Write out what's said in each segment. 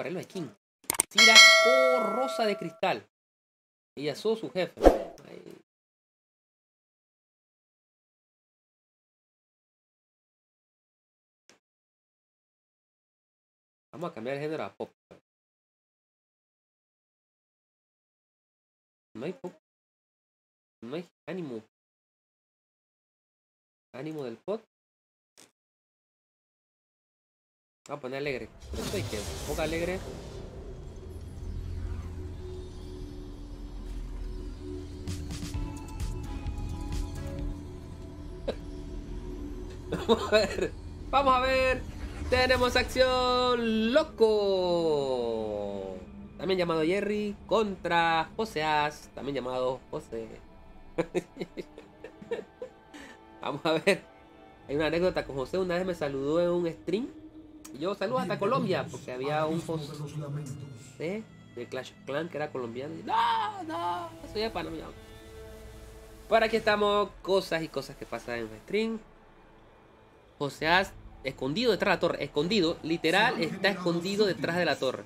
arreglo de King. Sira Rosa de Cristal. Y Yasuo su jefe. Ahí. Vamos a cambiar el género a pop. No hay pop. No hay ánimo. Ánimo del pop. Vamos a poner alegre. Por eso hay que poca alegre. Vamos a ver. Vamos a ver. Tenemos acción loco. También llamado Jerry contra Joseas. También llamado José. Vamos a ver. Hay una anécdota con José. Una vez me saludó en un stream. Y yo saludo hasta Colombia. Porque había un José de Clash of Clans que era colombiano. Y, no, soy de Panamá. Por aquí estamos. Cosas y cosas que pasan en el stream. Joseas escondido detrás de la torre. Escondido. Literal está escondido detrás de la torre.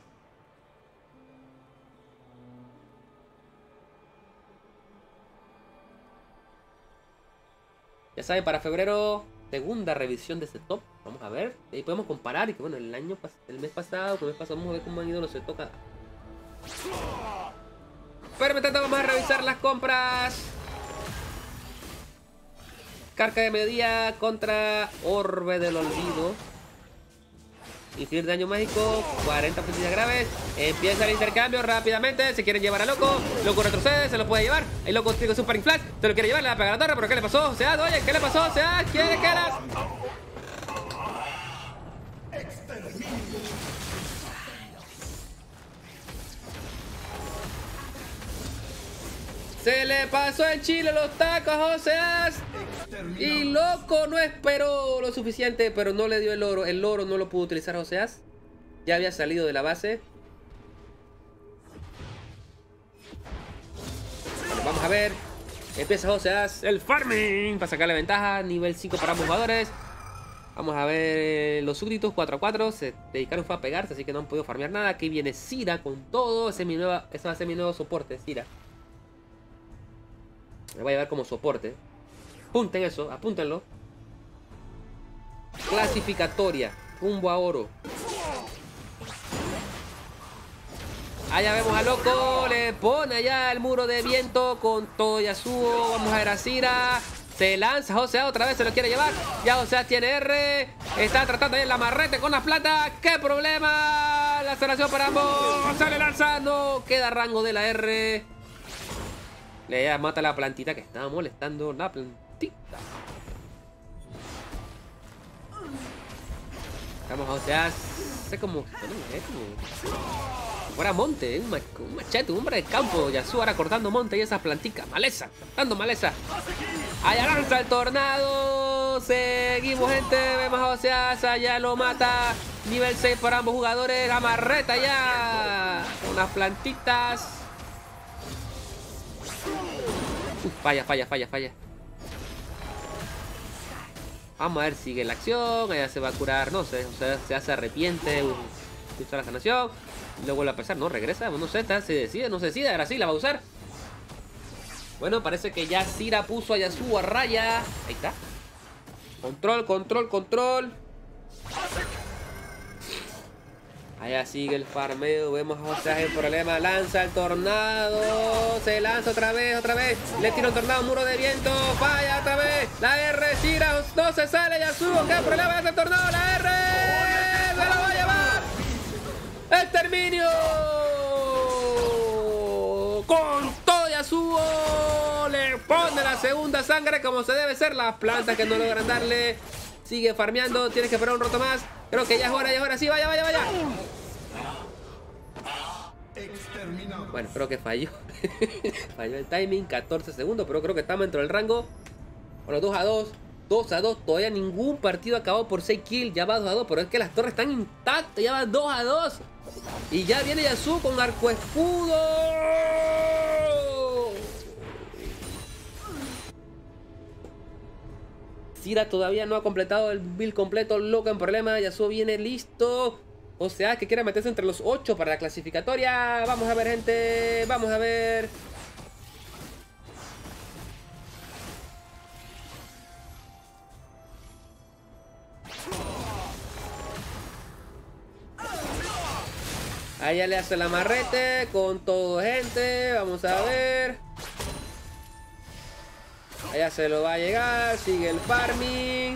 Ya saben, para febrero, segunda revisión de ese top. Vamos a ver. Ahí podemos comparar. Y que bueno, el mes pasado, vamos a ver cómo han ido los setos. Pero mientras tanto, vamos a revisar las compras. Carga de mediodía contra Orbe del Olvido. Infinir daño mágico, 40 puntos graves. Empieza el intercambio rápidamente. Se quieren llevar a Loco. Loco retrocede, se lo puede llevar. El Loco tiene Super Inflash. Se lo quiere llevar, le va a pegar a la torre. ¿Pero qué le pasó? O sea, oye, ¿qué le pasó? O sea, ¿quién que eras? Se le pasó el chile los tacos, Joseas. Y Loco no esperó lo suficiente, pero no le dio el oro. El oro no lo pudo utilizar Joseas. Ya había salido de la base. Bueno, vamos a ver. Empieza Joseas el farming para sacarle ventaja. Nivel 5 para ambos jugadores. Vamos a ver los súbditos 4-4. Se dedicaron fue a pegarse, así que no han podido farmear nada. Aquí viene Sira con todo. Ese va a ser mi nuevo soporte, Sira. Me voy a llevar como soporte. Apunten eso, apúntenlo. Clasificatoria. Rumbo a oro. Allá vemos a Loco. Le pone allá el muro de viento con todo Yasuo. Vamos a ver a Sira. Se lanza Joseas otra vez, se lo quiere llevar. Ya Joseas tiene R. Está tratando de ir la marrete con las plata. ¡Qué problema! La aceleración para ambos. Se le lanza. No queda rango de la R. Le mata la plantita que estaba molestando. La plantita. Vamos a Joseas. Es como fuera monte, un machete, un hombre de campo. Yasuo ahora cortando monte y esas plantitas. Maleza, cortando maleza. Allá lanza el tornado. Seguimos, gente. Vemos a Joseas. Allá lo mata. Nivel 6 para ambos jugadores. Amarreta ya. Unas plantitas. Falla. Vamos a ver, sigue la acción. Allá se va a curar, no sé. O sea, se arrepiente. Usa la sanación. Luego vuelve a pesar, no, regresa. No sé, se decide, no se decide. Ahora sí, la va a usar. Bueno, parece que ya Sira puso a Yasuo a raya. Ahí está. Control. Allá sigue el farmeo. Vemos a Joseas el problema. Lanza el tornado. Se lanza otra vez. Le tira un tornado, muro de viento. Falla otra vez. La R, Sira. No se sale Yasuo. ¿Qué problema es el tornado? La R. Se la va a llevar. ¡Exterminio! Con todo Yasuo. Le pone la segunda sangre como se debe ser. Las plantas que no logran darle. Sigue farmeando. Tienes que esperar un rato más. Creo que ya es hora. Sí, vaya. Bueno, creo que falló. Falló el timing. 14 segundos. Pero creo que estamos dentro del rango. Bueno, 2-2. 2-2. Todavía ningún partido acabado por 6 kills. Ya va 2-2. Pero es que las torres están intactas. Ya va 2-2. Y ya viene Yasuo con arco escudo. Sira todavía no ha completado el build completo. Loco en problema. Yasuo viene listo. O sea, que quiere meterse entre los 8 para la clasificatoria. Vamos a ver, gente. Vamos a ver. Allá le hace el amarrete con todo, gente. Vamos a ver. Allá se lo va a llegar. Sigue el farming.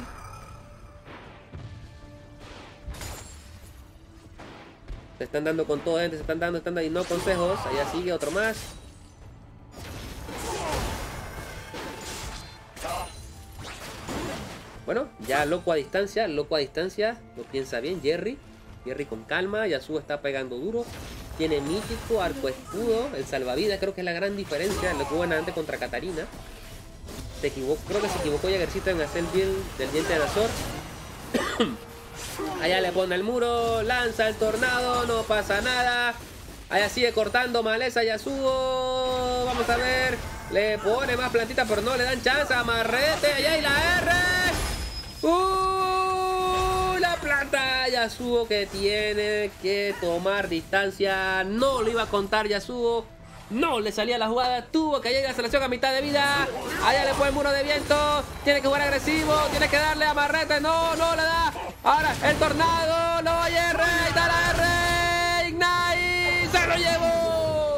Se están dando con todo, gente. Se están dando y no consejos. Allá sigue otro más. Bueno, ya loco a distancia. Lo piensa bien Jerry. Jerry con calma. Yasuo está pegando duro. Tiene mítico, arco escudo. El salvavidas creo que es la gran diferencia. Lo que hubo antes contra Katarina. Creo que se equivocó Jägercito en hacer el build del diente de Azor. Allá le pone el muro. Lanza el tornado. No pasa nada. Allá sigue cortando maleza Yasuo. Vamos a ver. Le pone más plantita, pero no le dan chance. Amarrete. Allá y la R. La planta Yasuo que tiene que tomar distancia. No lo iba a contar Yasuo. No le salía la jugada. Tuvo que llegar a la selección a mitad de vida. Allá le pone el muro de viento. Tiene que jugar agresivo. Tiene que darle amarrete. No le da. Ahora el tornado. No hay R. Da la R. Ignite. Se lo llevó.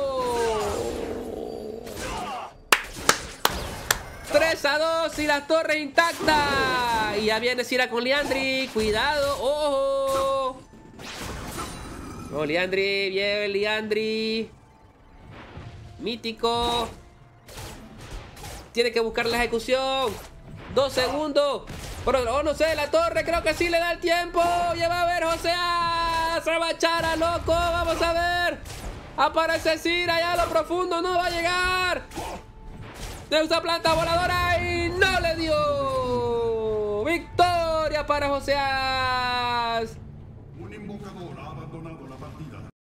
3-2 y la torre intacta. Y ya viene Sira con Liandry. Cuidado. Ojo. No, Liandry. Bien, Liandry. Mítico. Tiene que buscar la ejecución. 2 segundos. Pero no sé, la torre creo que sí le da el tiempo. Ya va a ver, Josea. Se va a echar a loco. Vamos a ver. Aparece Sira allá a lo profundo. No va a llegar. De usa planta voladora y no le dio. Victoria para Josea.